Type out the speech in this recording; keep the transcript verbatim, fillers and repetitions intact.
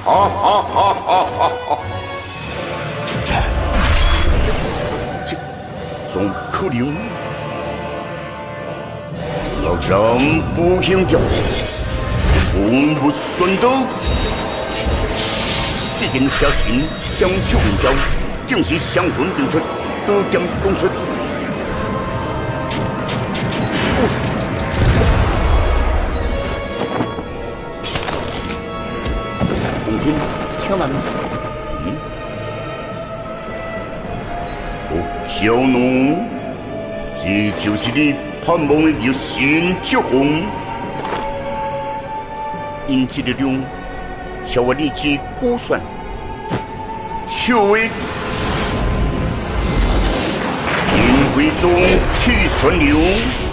哈哈哈哈哈哈！这怎么可能？老人不行掉，从不算到。这件小情相求并交，竟是相魂定出，得剑攻出。 红军，千万！嗯，哦，小奴，这就是你盼望的一线之红。因这力量，叫我立即估算，小为因为中去顺流。